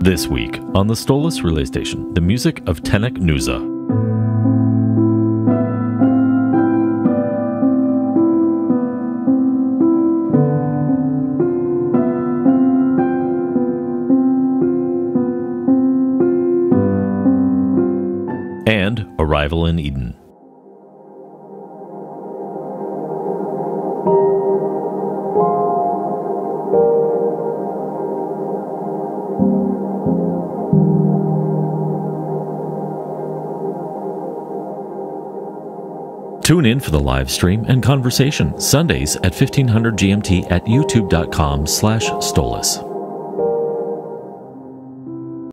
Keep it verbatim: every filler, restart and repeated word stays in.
This week on the Stolas Relay Station, the music of Htennek Niwhsa. And Arrival in Eden. Tune in for the live stream and conversation Sundays at fifteen hundred G M T at youtube dot com slash Stolas.